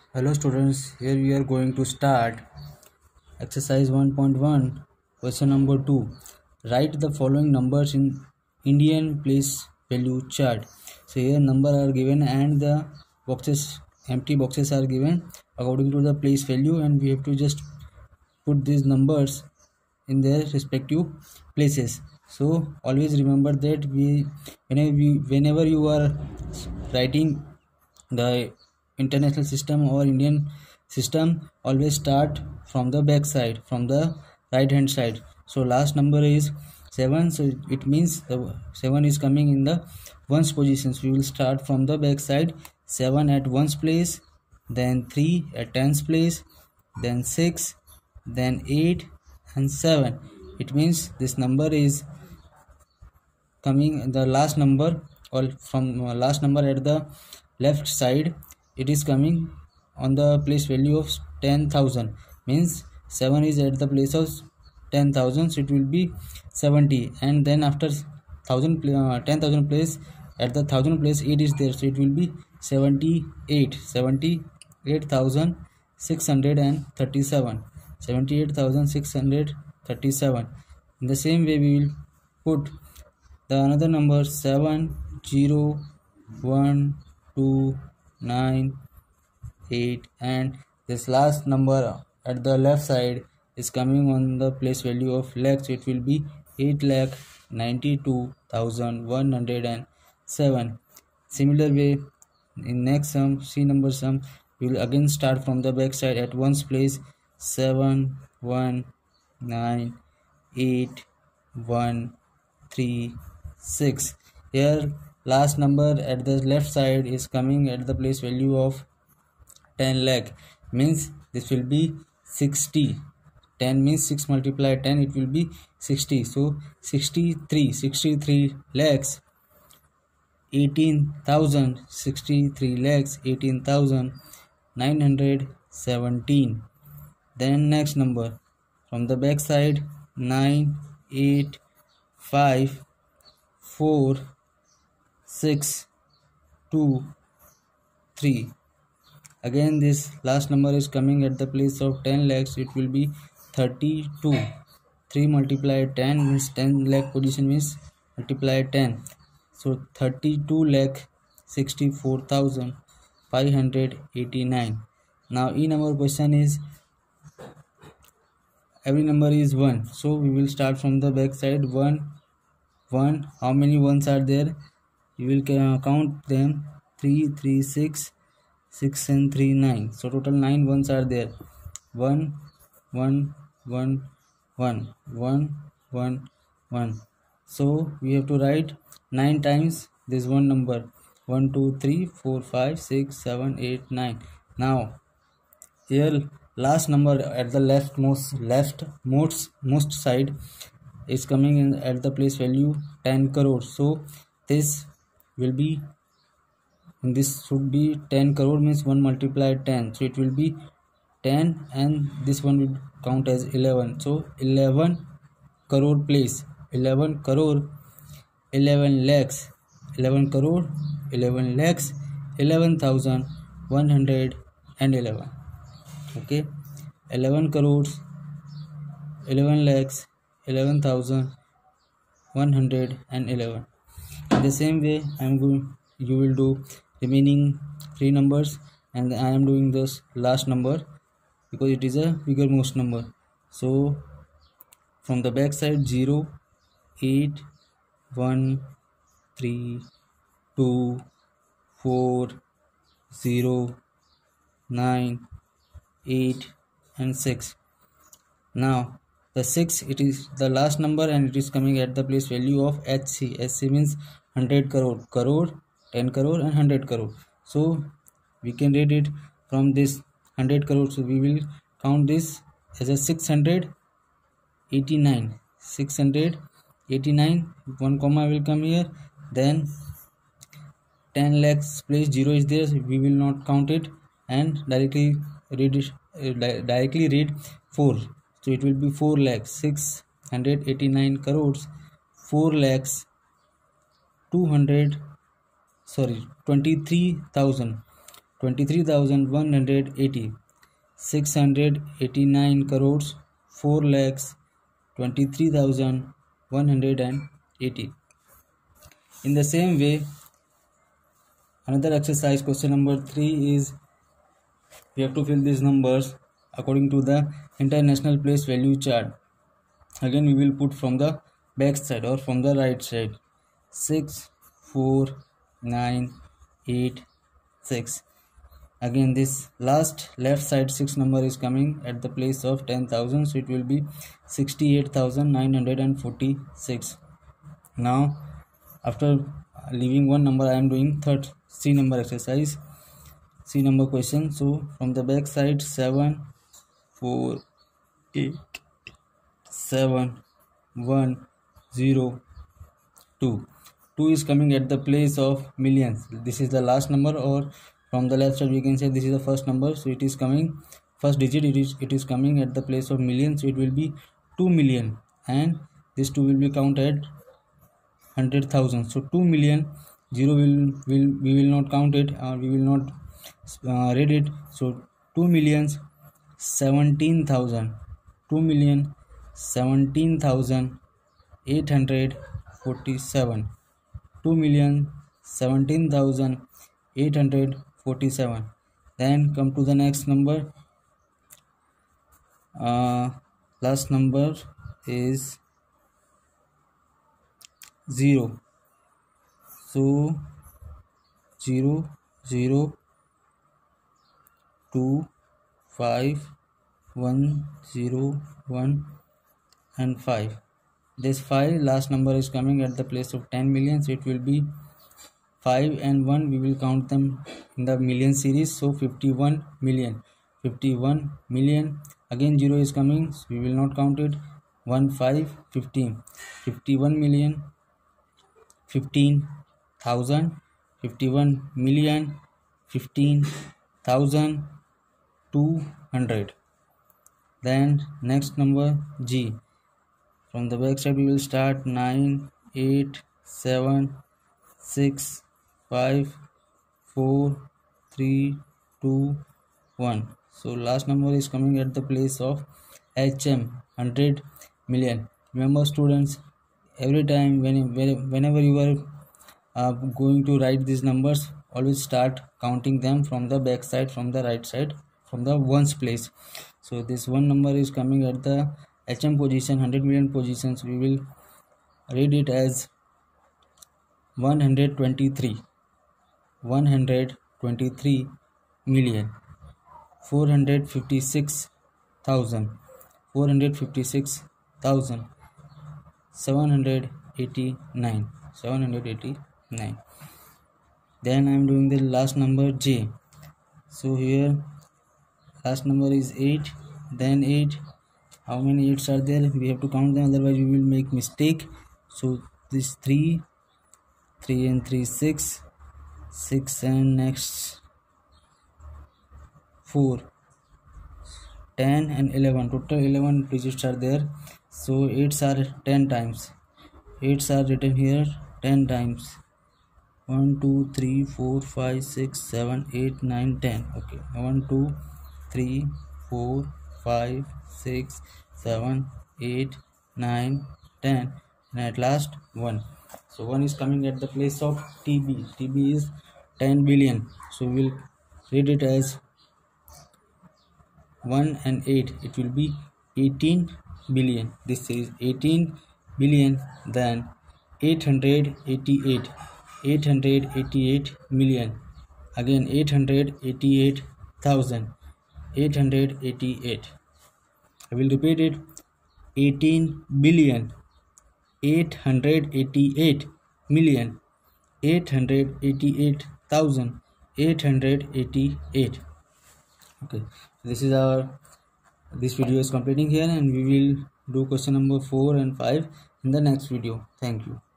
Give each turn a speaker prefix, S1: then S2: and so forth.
S1: Hello students, here we are going to start exercise 1.1 question number 2. Write the following numbers in Indian place value chart. So here number are given and the empty boxes are given according to the place value, and we have to just put these numbers in their respective places. So always remember that whenever you are writing the international system or Indian system, always start from the back side, from the right hand side. So last number is 7, so it means the 7 is coming in the ones position. So we will start from the back side. 7 at ones place, then 3 at tens place, then 6, then 8 and 7. It means this number is coming the last number, or from last number at the left side, it is coming on the place value of 10,000. Means 7 is at the place of 10,000, so it will be 70, and then after 10,000 place, at the 1,000 place 8 is there, so it will be 78,637. 78,637. In the same way we will put the another number 7, 0, 1, 2, 9, 8, and this last number at the left side is coming on the place value of lakhs, so it will be 8,92,107. Similar way, in next sum, C number sum, we will again start from the back side at ones place. 7, 1, 9, 8, 1, 3, 6. Here last number at the left side is coming at the place value of 10 lakh, means this will be 60. 10 means 6 multiplied 10, it will be 60. So 63 lakhs 18,000, 63 lakhs 18,917. Then next number from the back side, 9, 8, 5, 4, 6, 2, 3. Again this last number is coming at the place of 10 lakhs, it will be 32. 3 multiplied 10 means 10 lakh position means multiply 10, so 32 lakh 64,589. Now in our question is every number is 1, so we will start from the back side. 1, how many ones are there? You will count them. 3, 3, 6, 6 and 3, 9. So total 9 ones are there. 1, 1, 1, 1, 1, 1, 1. So we have to write 9 times this one number. 1, 2, 3, 4, 5, 6, 7, 8, 9. Now here last number at the leftmost side is coming in at the place value 10 crore. So this will be, this should be 10 crore means 1 multiplied 10, so it will be 10, and this one will count as 11. So 11 crore place, 11 crore 11 lakhs, 11 crore 11 lakhs 11,111. Okay, 11 crores 11 lakhs 11,111. In the same way you will do remaining 3 numbers, and I am doing this last number because it is a bigger most number. So from the back side, 0, 8, 1, 3, 2, 4, 0, 9, 8 and 6. Now the 6, it is the last number and it is coming at the place value of HC. HC means 100 crore, 10 crore and 100 crore. So we can read it from this 100 crore. So we will count this as a 689. 689, 1 comma will come here. Then 10 lakhs place 0 is there, so we will not count it and directly read 4. So it will be 4 lakhs 689 crores 4 lakhs 23,000 23,180, 689 crores, 4,23,180. In the same way, another exercise, question number 3 is we have to fill these numbers according to the international place value chart. Again, we will put from the back side or from the right side. 6, 4, 9, 8, 6. Again, this last left side 6 number is coming at the place of 10,000, so it will be 68,946. Now, after leaving one number, I am doing third C number exercise, C number question. So from the back side, 7, 4, 8, 7, 1, 0, 2. 2 is coming at the place of millions. This is the last number, or from the left side we can say this is the first number, so it is coming first digit, it is coming at the place of million, so it will be 2 million, and this 2 will be counted 100,000. So 2 million, 0 we will not count it, or we will not read it. So 2,017,000, 2,017,847, 2,017,847. Then come to the next number. Last number is 0. So 0, 0, 2, 5, 1, 0, 1, and 5. This 5 last number is coming at the place of 10 million, so it will be 5 and 1, we will count them in the million series, so 51 million. 51 million. Again 0 is coming, so we will not count it. 1, 5, 15. 51 million, 15,000, 51 million, 15,200. Then next number G. From the back side we will start 9, 8, 7, 6, 5, 4, 3, 2, 1. So last number is coming at the place of HM, 100 million. Remember students, every time whenever you are going to write these numbers, always start counting them from the back side, from the right side, from the ones place. So this one number is coming at the HM position, 100 million positions. We will read it as 123 million, 456,000, 789. Then I am doing the last number J. So here last number is 8, then 8. How many 8s are there? We have to count them, otherwise we will make mistake. So this 3 and 3, 6 and next 4, 10 and 11. Total 11 digits are there. So 8s are 10 times. 8s are written here 10 times. 1, 2, 3, 4, 5, 6, 7, 8, 9, 10. Okay, 1, 2, 3, 4, 5, 6, 7, 8, 9, 10, and at last 1. So 1 is coming at the place of TB. TB is 10 billion. So we will read it as 1 and 8. It will be 18 billion. This is 18 billion. Then 888 million. Again 888,000. 888. I will repeat it. 18 billion, 888 million, 888,000, 888. Okay, this video is completing here, and we will do question number 4 and 5 in the next video. Thank you.